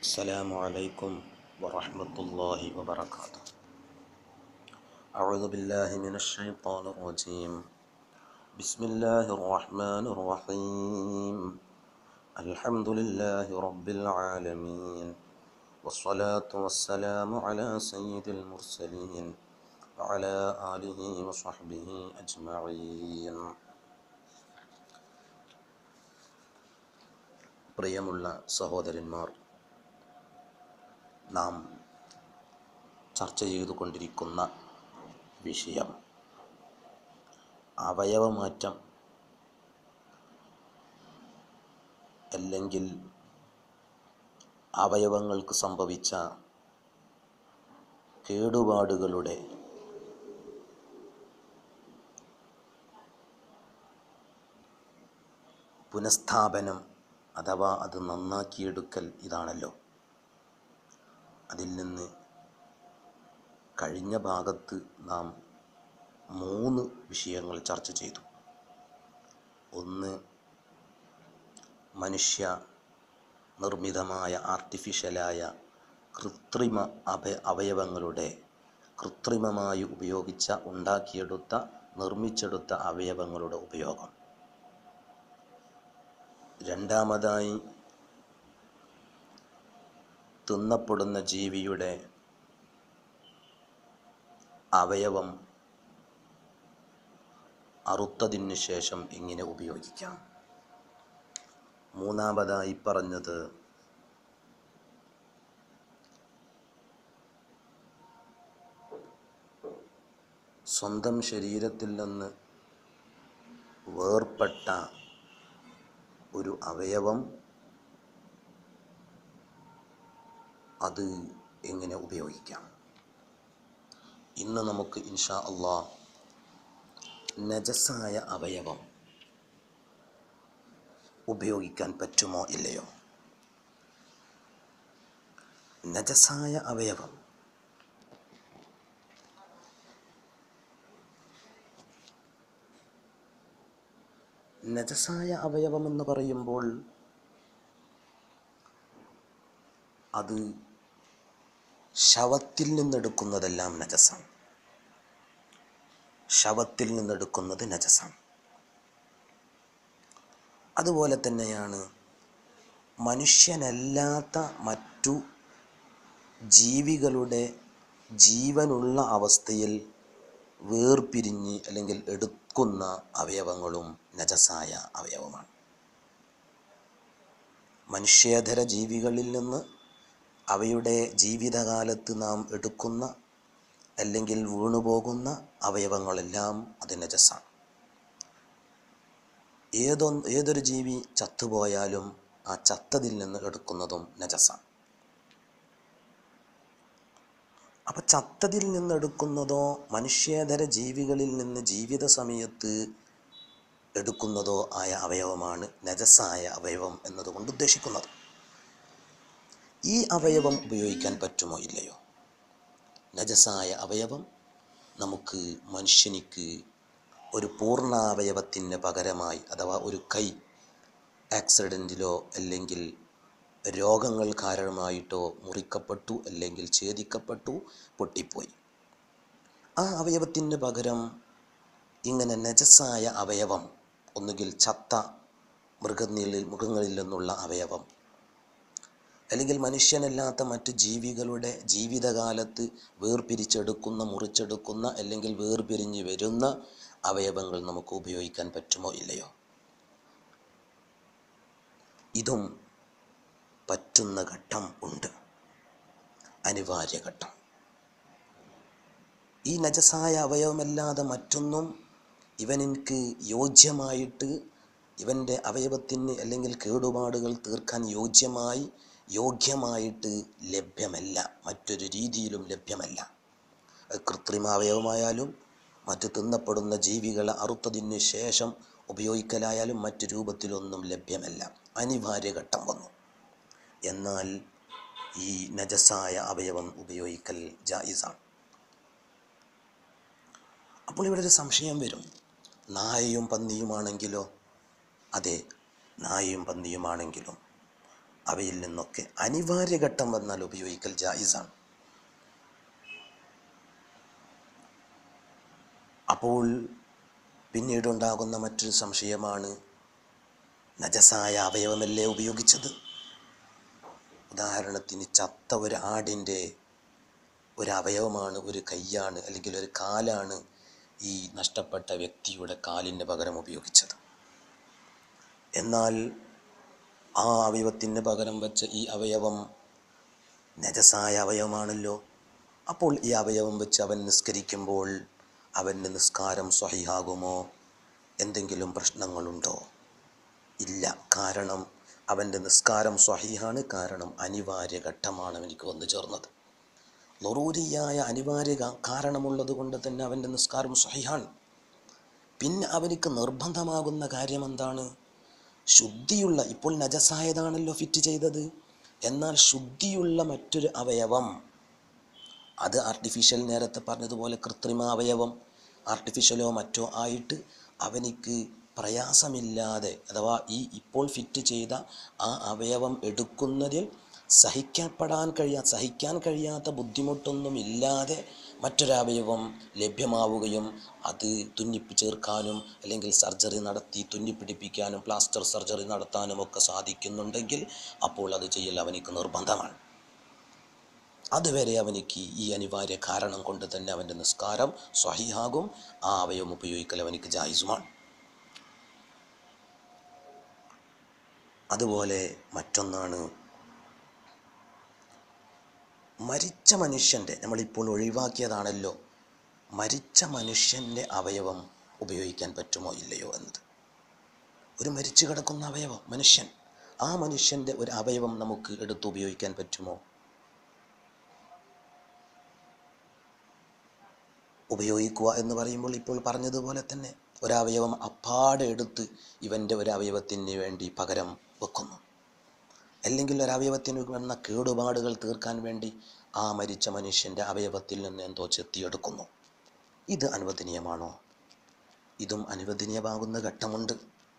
السلام عليكم ورحمة الله وبركاته. أعوذ بالله من الشيطان الرجيم. بسم الله الرحمن الرحيم. الحمد لله رب العالمين، والصلاة والسلام على سيد المرسلين وعلى آله وصحبه أجمعين. പ്രിയമുള്ള സഹോദരന്മാർ, നാം ചർച്ച ചെയ്തുകൊണ്ടിരിക്കുന്ന വിഷയം അവയവമാറ്റം അല്ലെങ്കിൽ അവയവങ്ങൾക്ക് സംഭവിച്ച കേടുപാടുകളുടെ പുനഃസ്ഥാപനം അഥവാ അത് നന്നാക്കിയെടുക്കൽ ഇതാണല്ലോ. അതിൽ നിന്ന് കഴിഞ്ഞ ഭാഗത്ത് നാം 3 വിഷയങ്ങൾ ചർച്ച ചെയ്തു. ഒന്ന്, മനുഷ്യ നിർമ്മിതമായ ആർട്ടിഫിഷ്യലായ കൃത്രിമ അവയവങ്ങളുടെ കൃത്രിമമായി നിർമ്മിച്ചെടുത്ത അവയവങ്ങളുടെ ഉപയോഗം. രണ്ടാമതായി, തിന്നപ്പെടുന്ന ജീവിയുടെ അവയവം അറുത്തതിന് ശേഷം എങ്ങനെ ഉപയോഗിക്കാം. മൂന്നാമതായി പറഞ്ഞത് സ്വന്തം ശരീരത്തിൽ നിന്ന് വേർപെട്ട ഒരു അവയവം അത് എങ്ങനെ ഉപയോഗിക്കാം. ഇന്ന് നമുക്ക് ഇൻഷാ അല്ലാഹ് നജസായ അവയവം ഉപയോഗിക്കാൻ പറ്റുമോ ഇല്ലയോ. നജസായ അവയവം എന്ന് പറയുമ്പോൾ അത് ശവത്തിൽ നിന്നെടുക്കുന്നതെല്ലാം നജസാണ്. ശവത്തിൽ നിന്നെടുക്കുന്നത് നജസാണ്. അതുപോലെ തന്നെയാണ് മനുഷ്യനല്ലാത്ത മറ്റു ജീവികളുടെ ജീവനുള്ള അവസ്ഥയിൽ വേർപിരിഞ്ഞ് അല്ലെങ്കിൽ എടുക്കുന്ന അവയവങ്ങളും നജസായ അവയവമാണ്. മനുഷ്യേതര ജീവികളിൽ നിന്ന് അവയുടെ ജീവിതകാലത്ത് നാം എടുക്കുന്ന അല്ലെങ്കിൽ വീണുപോകുന്ന അവയവങ്ങളെല്ലാം അത് നജസാണ്. ഏതൊരു ജീവി ചത്തുപോയാലും ആ ചത്തതിൽ നിന്ന് എടുക്കുന്നതും നജസാണ്. അപ്പം ചത്തതിൽ നിന്നെടുക്കുന്നതോ മനുഷ്യേതര ജീവികളിൽ നിന്ന് ജീവിത സമയത്ത് എടുക്കുന്നതോ ആയ അവയവമാണ് നജസായ അവയവം എന്നതുകൊണ്ട് ഉദ്ദേശിക്കുന്നത്. ഈ അവയവം ഉപയോഗിക്കാൻ പറ്റുമോ ഇല്ലയോ. നജസായ അവയവം നമുക്ക് മനുഷ്യനിക്ക് ഒരു പൂർണ്ണാവയവത്തിന് പകരമായി, അഥവാ ഒരു കൈ ആക്സിഡൻറ്റിലോ അല്ലെങ്കിൽ രോഗങ്ങൾ കാരണമായിട്ടോ മുറിക്കപ്പെട്ടു അല്ലെങ്കിൽ ഛേദിക്കപ്പെട്ടു പൊട്ടിപ്പോയി, ആ അവയവത്തിന് പകരം ഇങ്ങനെ നജസായ അവയവം, ഒന്നുകിൽ ചത്ത മൃഗങ്ങളിൽ നിന്നുള്ള അവയവം അല്ലെങ്കിൽ മനുഷ്യനല്ലാത്ത മറ്റ് ജീവികളുടെ ജീവിതകാലത്ത് മുറിച്ചെടുക്കുന്ന അല്ലെങ്കിൽ വേർപിരിഞ്ഞ് വരുന്ന അവയവങ്ങൾ നമുക്ക് ഉപയോഗിക്കാൻ പറ്റുമോ ഇല്ലയോ. ഇതും പറ്റുന്ന ഘട്ടം ഉണ്ട്, അനിവാര്യ ഘട്ടം. ഈ നജസായ അവയവമല്ലാതെ മറ്റൊന്നും ഇവനിക്ക് യോജ്യമായിട്ട്, ഇവൻ്റെ അവയവത്തിന് അല്ലെങ്കിൽ കേടുപാടുകൾ തീർക്കാൻ യോഗ്യമായിട്ട് ലഭ്യമല്ല, മറ്റൊരു രീതിയിലും ലഭ്യമല്ല. കൃത്രിമ അവയവമായാലും മറ്റ് തിന്നപ്പെടുന്ന ജീവികളെ അറുത്തതിന് ശേഷം ഉപയോഗിക്കലായാലും മറ്റു രൂപത്തിലൊന്നും ലഭ്യമല്ല. അനിവാര്യഘട്ടം വന്നു. എന്നാൽ ഈ നജസായ അവയവം ഉപയോഗിക്കൽ ജായിസാണ്. അപ്പോൾ ഇവിടെ ഒരു സംശയം വരും, നായയും പന്നിയുമാണെങ്കിലോ? അതെ, നായയും പന്നിയുമാണെങ്കിലും അവയിൽ നിന്നൊക്കെ അനിവാര്യ ഘട്ടം വന്നാൽ ഉപയോഗിക്കൽ ജായിസാണ്. അപ്പോൾ പിന്നീടുണ്ടാകുന്ന മറ്റൊരു സംശയമാണ്, നജസായ അവയവമല്ലേ ഉപയോഗിച്ചത്? ഉദാഹരണത്തിന് ചത്ത ഒരു ആടിൻ്റെ ഒരു അവയവമാണ്, ഒരു കൈയാണ് അല്ലെങ്കിൽ ഒരു കാലാണ് ഈ നഷ്ടപ്പെട്ട വ്യക്തിയുടെ കാലിന് പകരം ഉപയോഗിച്ചത്. എന്നാൽ ആ അവയവത്തിന് പകരം വെച്ച ഈ അവയവം നജസായ അവയവമാണല്ലോ. അപ്പോൾ ഈ അവയവം വെച്ച് അവൻ നിസ്കരിക്കുമ്പോൾ അവൻ്റെ നിസ്കാരം സ്വഹീഹാകുമോ? എന്തെങ്കിലും പ്രശ്നങ്ങളുണ്ടോ? ഇല്ല. കാരണം അവൻ്റെ നിസ്കാരം സ്വഹീഹാണ്. കാരണം അനിവാര്യ ഘട്ടമാണ് അവനിക്ക് വന്നു ചേർന്നത്. ളറൂരിയായ അനിവാര്യ കാരണമുള്ളത് കൊണ്ട് തന്നെ അവൻ്റെ നിസ്കാരം സ്വഹീഹാണ്. പിന്നെ അവനിക്ക് നിർബന്ധമാകുന്ന കാര്യം എന്താണ്? ശുദ്ധിയുള്ള, ഇപ്പോൾ നജസായതാണല്ലോ ഫിറ്റ് ചെയ്തത്, എന്നാൽ ശുദ്ധിയുള്ള മറ്റൊരു അവയവം, അത് ആർട്ടിഫിഷ്യൽ, നേരത്തെ പറഞ്ഞതുപോലെ കൃത്രിമ അവയവം ആർട്ടിഫിഷ്യലോ മറ്റോ ആയിട്ട് അവനിക്ക് പ്രയാസമില്ലാതെ, അഥവാ ഈ ഇപ്പോൾ ഫിറ്റ് ചെയ്ത ആ അവയവം എടുക്കുന്നതിൽ സഹിക്കാൻ കഴിയാത്ത ബുദ്ധിമുട്ടൊന്നും ഇല്ലാതെ മറ്റൊരവയവം ലഭ്യമാവുകയും അത് ചേർക്കാനും അല്ലെങ്കിൽ സർജറി നടത്തി തുന്നിപ്പിടിപ്പിക്കാനും പ്ലാസ്റ്റർ സർജറി നടത്താനും ഒക്കെ സാധിക്കുന്നുണ്ടെങ്കിൽ അപ്പോൾ അത് ചെയ്യൽ അവനിക്ക് നിർബന്ധമാണ്. അതുവരെ അവനിക്ക് ഈ അനിവാര്യ കാരണം കൊണ്ട് തന്നെ അവൻ്റെ നിസ്കാരം സ്വഹീഹാകും. ആ അവയവം ഉപയോഗിക്കൽ അവനിക്ക് ജായിസുമാണ്. അതുപോലെ മറ്റൊന്നാണ്, മരിച്ച മനുഷ്യൻ്റെ, നമ്മളിപ്പോൾ ഒഴിവാക്കിയതാണല്ലോ, മരിച്ച മനുഷ്യൻ്റെ അവയവം ഉപയോഗിക്കാൻ പറ്റുമോ ഇല്ലയോ എന്നത്. ഒരു മരിച്ചു കിടക്കുന്ന അവയവം, മനുഷ്യൻ, ആ മനുഷ്യൻ്റെ ഒരു അവയവം നമുക്ക് എടുത്ത് ഉപയോഗിക്കാൻ പറ്റുമോ? ഉപയോഗിക്കുക എന്ന് പറയുമ്പോൾ ഇപ്പോൾ പറഞ്ഞതുപോലെ തന്നെ ഒരവയവം അപ്പാടെ എടുത്ത് ഇവൻ്റെ ഒരു അവയവത്തിന് വേണ്ടി പകരം വെക്കുന്നു, അല്ലെങ്കിൽ ഒരവയവത്തിന് വന്ന കേടുപാടുകൾ തീർക്കാൻ വേണ്ടി ആ മരിച്ച മനുഷ്യൻ്റെ അവയവത്തിൽ നിന്ന് എന്തോ ചെത്തിയെടുക്കുന്നു. ഇത് അനുവദനീയമാണോ? ഇതും അനുവദനീയമാകുന്ന ഘട്ടമുണ്ട്.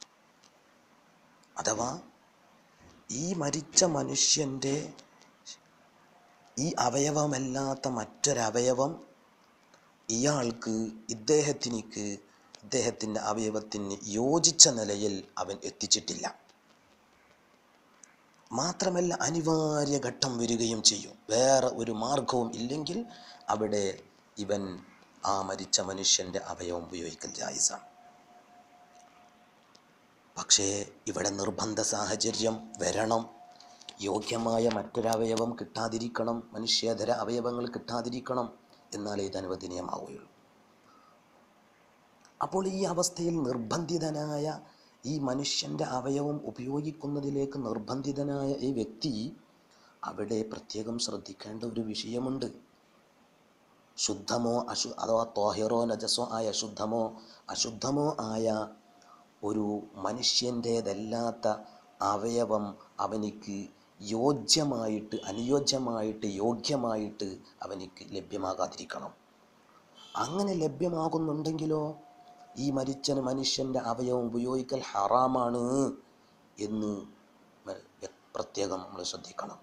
അഥവാ ഈ മരിച്ച മനുഷ്യൻ്റെ ഈ അവയവമല്ലാത്ത മറ്റൊരവയവം ഇദ്ദേഹത്തിൻ്റെ അവയവത്തിന് യോജിച്ച നിലയിൽ അവൻ എത്തിച്ചിട്ടില്ല. മാത്രമല്ല അനിവാര്യ ഘട്ടം വരികയും ചെയ്യും. വേറെ ഒരു മാർഗവും ഇല്ലെങ്കിൽ അവിടെ ഇവൻ ആ മരിച്ച മനുഷ്യൻ്റെ അവയവം ഉപയോഗിക്കൽ ജായിസാണ്. പക്ഷേ ഇവിടെ നിർബന്ധ സാഹചര്യം വരണം. യോഗ്യമായ മറ്റൊരവയവം കിട്ടാതിരിക്കണം, മനുഷ്യേതര അവയവങ്ങൾ കിട്ടാതിരിക്കണം, എന്നാലേ ഇത് അനുവദനീയമാവുകയുള്ളൂ. അപ്പോൾ ഈ അവസ്ഥയിൽ നിർബന്ധിതനായ ഈ മനുഷ്യൻ്റെ അവയവം ഉപയോഗിക്കുന്നതിലേക്ക് നിർബന്ധിതനായ ഈ വ്യക്തി അവിടെ പ്രത്യേകം ശ്രദ്ധിക്കേണ്ട ഒരു വിഷയമുണ്ട്. ശുദ്ധമോ അഥവാ ത്വാഹിറോ നജസോ ആയ അശുദ്ധമോ ആയ ഒരു മനുഷ്യൻ്റേതല്ലാത്ത അവയവം അവനിക്ക് യോഗ്യമായിട്ട് അവനിക്ക് ലഭ്യമാകാതിരിക്കണം. അങ്ങനെ ലഭ്യമാകുന്നുണ്ടെങ്കിലോ ഈ മരിച്ച മനുഷ്യൻ്റെ അവയവം ഉപയോഗിക്കൽ ഹറാമാണ് എന്ന് പ്രത്യേകം നമ്മൾ ശ്രദ്ധിക്കണം.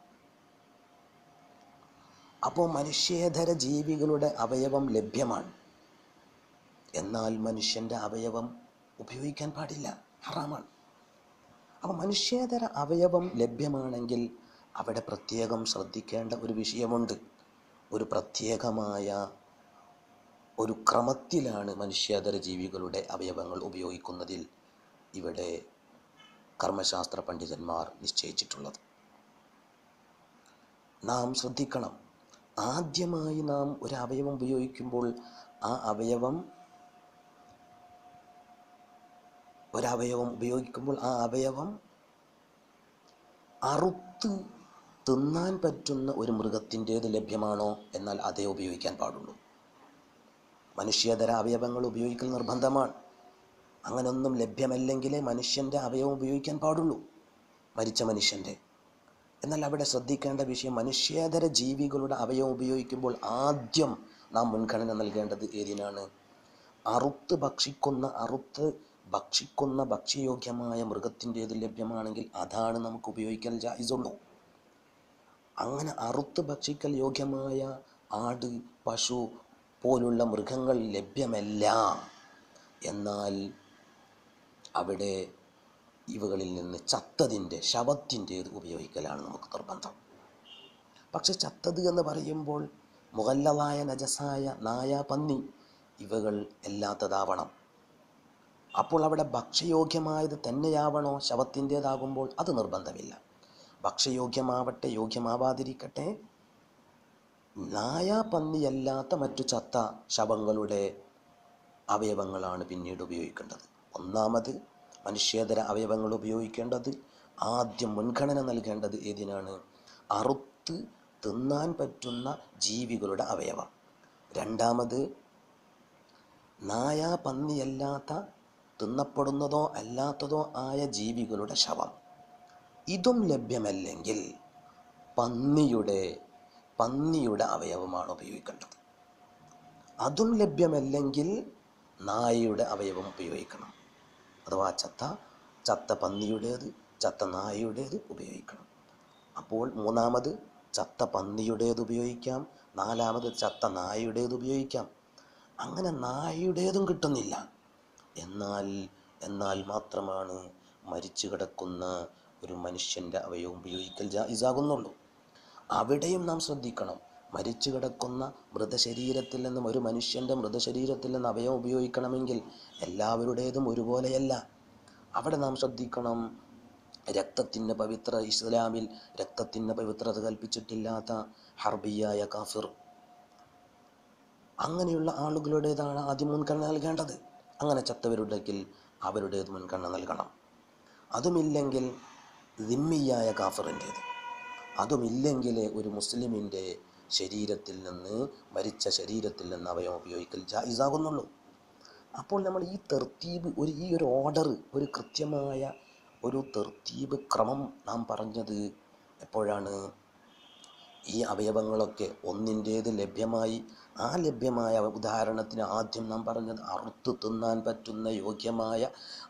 അപ്പോൾ മനുഷ്യേതര ജീവികളുടെ അവയവം ലഭ്യമാണ്, എന്നാൽ മനുഷ്യൻ്റെ അവയവം ഉപയോഗിക്കാൻ പാടില്ല, ഹറാമാണ്. അപ്പോൾ മനുഷ്യേതര അവയവം ലഭ്യമാണെങ്കിൽ അവിടെ പ്രത്യേകം ശ്രദ്ധിക്കേണ്ട ഒരു വിഷയമുണ്ട്. ഒരു പ്രത്യേകമായ ഒരു ക്രമത്തിലാണ് മനുഷ്യേതര ജീവികളുടെ അവയവങ്ങൾ ഉപയോഗിക്കുന്നതിൽ ഇവിടെ കർമ്മശാസ്ത്ര പണ്ഡിതന്മാർ നിശ്ചയിച്ചിട്ടുള്ളത്. നാം ശ്രദ്ധിക്കണം. ആദ്യമായി നാം ഒരു അവയവം ഉപയോഗിക്കുമ്പോൾ ആ അവയവം അറുത്ത് തിന്നാൻ പറ്റുന്ന ഒരു മൃഗത്തിൻ്റേത് ലഭ്യമാണോ, എന്നാൽ അതേ ഉപയോഗിക്കാൻ പാടുള്ളൂ. മനുഷ്യേതര അവയവങ്ങൾ ഉപയോഗിക്കൽ നിർബന്ധമാണ്. അങ്ങനൊന്നും ലഭ്യമല്ലെങ്കിലേ മനുഷ്യൻ്റെ അവയവം ഉപയോഗിക്കാൻ പാടുള്ളൂ, മരിച്ച മനുഷ്യൻ്റെ. എന്നാൽ അവിടെ ശ്രദ്ധിക്കേണ്ട വിഷയം, മനുഷ്യേതര ജീവികളുടെ അവയവം ഉപയോഗിക്കുമ്പോൾ ആദ്യം നാം മുൻഗണന നൽകേണ്ടത് ഏതിനാണ്? അറുത്ത് ഭക്ഷിക്കുന്ന ഭക്ഷ്യയോഗ്യമായ മൃഗത്തിൻ്റേത് ലഭ്യമാണെങ്കിൽ അതാണ് നമുക്ക് ഉപയോഗിക്കാൻ ജായിസുള്ളൂ. അങ്ങനെ അറുത്ത് ഭക്ഷിക്കൽ യോഗ്യമായ ആട്, പശു പോലുള്ള മൃഗങ്ങൾ ലഭ്യമല്ല. എന്നാൽ അവിടെ ഇവകളിൽ നിന്ന് ചത്തതിൻ്റെ, ശവത്തിൻ്റേത് ഉപയോഗിക്കലാണ് നമുക്ക് നിർബന്ധം. പക്ഷെ ചത്തത് എന്ന് പറയുമ്പോൾ മുഗല്ലദായ നജസായ നായ, പന്നി ഇവകൾ അല്ലാത്തതാവണം. അപ്പോൾ അവിടെ ഭക്ഷ്യയോഗ്യമായത് തന്നെയാവണോ ശവത്തിൻ്റേതാകുമ്പോൾ? അത് നിർബന്ധമില്ല. ഭക്ഷ്യയോഗ്യമാവട്ടെ യോഗ്യമാവാതിരിക്കട്ടെ, നായ, പന്നിയല്ലാത്ത മറ്റു ചത്ത ശവങ്ങളുടെ അവയവങ്ങളാണ് പിന്നീട് ഉപയോഗിക്കേണ്ടത്. ഒന്നാമത് മനുഷ്യേതര അവയവങ്ങൾ ഉപയോഗിക്കേണ്ടത് ആദ്യം മുൻഗണന നൽകേണ്ടത് ഏതിനാണ്? അറുത്ത് തിന്നാൻ പറ്റുന്ന ജീവികളുടെ അവയവം. രണ്ടാമത് നായ, പന്നിയല്ലാത്ത തിന്നപ്പെടുന്നതോ അല്ലാത്തതോ ആയ ജീവികളുടെ ശവം. ഇതും ലഭ്യമല്ലെങ്കിൽ പന്നിയുടെ അവയവമാണ് ഉപയോഗിക്കേണ്ടത്. അതും ലഭ്യമല്ലെങ്കിൽ നായയുടെ അവയവം ഉപയോഗിക്കണം. അഥവാ ചത്ത പന്നിയുടേത്, ചത്ത നായയുടേത് ഉപയോഗിക്കണം. അപ്പോൾ മൂന്നാമത് ചത്ത പന്നിയുടേത് ഉപയോഗിക്കാം, നാലാമത് ചത്ത നായയുടേത് ഉപയോഗിക്കാം. അങ്ങനെ നായയുടേതും കിട്ടുന്നില്ല. എന്നാൽ മാത്രമാണ് മരിച്ചു കിടക്കുന്ന ഒരു മനുഷ്യൻ്റെ അവയവം ഉപയോഗിക്കൽ ജായിസാകുന്നുള്ളൂ. അവിടെയും നാം ശ്രദ്ധിക്കണം. മരിച്ചു കിടക്കുന്ന മൃതശരീരത്തിൽ നിന്നും, ഒരു മനുഷ്യൻ്റെ മൃതശരീരത്തിൽ നിന്ന് അവയവം ഉപയോഗിക്കണമെങ്കിൽ എല്ലാവരുടേതും ഒരുപോലെയല്ല. അവിടെ നാം ശ്രദ്ധിക്കണം. രക്തത്തിൻ്റെ പവിത്ര, ഇസ്ലാമിൽ രക്തത്തിൻ്റെ പവിത്രത കൽപ്പിച്ചിട്ടില്ലാത്ത ഹർബിയായ കാഫിർ, അങ്ങനെയുള്ള ആളുകളുടേതാണ് ആദ്യം മുൻഗണന നൽകേണ്ടത്. അങ്ങനെ ചത്തവരുണ്ടെങ്കിൽ അവരുടേത് മുൻഗണന നൽകണം. അതുമില്ലെങ്കിൽ ദിമ്മിയായ കാഫിറിൻ്റേത്, അതുമില്ലെങ്കിൽ ഒരു മുസ്ലിമിൻ്റെ ശരീരത്തിൽ നിന്ന്, മരിച്ച ശരീരത്തിൽ നിന്ന് അവയവം ഉപയോഗിക്കൽ ജായിസാകുന്നുള്ളൂ. അപ്പോൾ നമ്മൾ ഈ തർത്തീബ്, ഈ ഒരു ഓർഡർ, ഒരു കൃത്യമായ ഒരു തർത്തീബ് ക്രമം നാം പറഞ്ഞത് എപ്പോഴാണ്? ഈ അവയവങ്ങളൊക്കെ ഒന്നിൻ്റേത് ലഭ്യമായി, ആ ലഭ്യമായ ഉദാഹരണത്തിന് ആദ്യം നാം പറഞ്ഞത് അറുത്ത് തിന്നാൻ പറ്റുന്ന യോഗ്യമായ,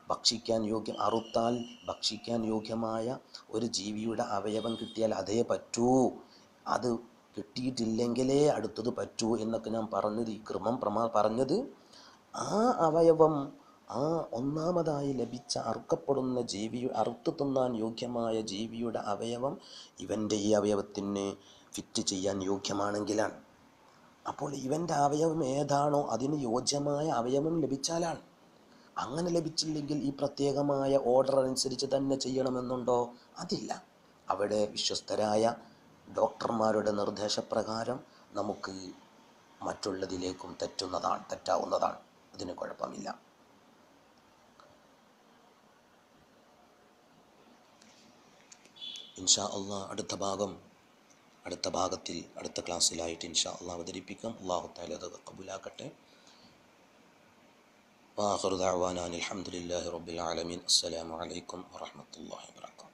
അറുത്താൽ ഭക്ഷിക്കാൻ യോഗ്യമായ ഒരു ജീവിയുടെ അവയവം കിട്ടിയാൽ അതേ പറ്റൂ, അത് കിട്ടിയിട്ടില്ലെങ്കിലേ അടുത്തത് പറ്റൂ എന്നൊക്കെ ഞാൻ പറഞ്ഞത്, ഈ ക്രമം പറഞ്ഞത് ആ അവയവം, ആ ഒന്നാമതായി ലഭിച്ച അറുക്കപ്പെടുന്ന അറുത്ത് തിന്നാൻ യോഗ്യമായ ജീവിയുടെ അവയവം ഇവൻ്റെ ഈ അവയവത്തിന് ഫിറ്റ് ചെയ്യാൻ യോഗ്യമാണെങ്കിലാണ്. അപ്പോൾ ഇവൻ്റെ അവയവം ഏതാണോ അതിന് യോജ്യമായ അവയവം ലഭിച്ചാലാണ്. അങ്ങനെ ലഭിച്ചില്ലെങ്കിൽ ഈ പ്രത്യേകമായ ഓർഡർ അനുസരിച്ച് തന്നെ ചെയ്യണമെന്നുണ്ടോ? അതില്ല. അവിടെ വിശ്വസ്തരായ ഡോക്ടർമാരുടെ നിർദ്ദേശപ്രകാരം നമുക്ക് മറ്റുള്ളതിലേക്കും തെറ്റാവുന്നതാണ്. അതിന് കുഴപ്പമില്ല. ഇൻഷാ അള്ളാഹ് അടുത്ത ഭാഗത്തിൽ അടുത്ത ക്ലാസ്സിലായിട്ട് ഇൻഷാ അള്ളാഹ് അവതരിപ്പിക്കാം. അല്ലാഹു തആല അത് ഖബൂലാക്കട്ടെ. വആഖിറു ദഅ്വാനാ അൽഹംദുലില്ലാഹി റബ്ബിൽ ആലമീൻ. അസ്സലാമു അലൈക്കും വറഹ്മത്തുള്ളാഹി വബറകാതുഹു.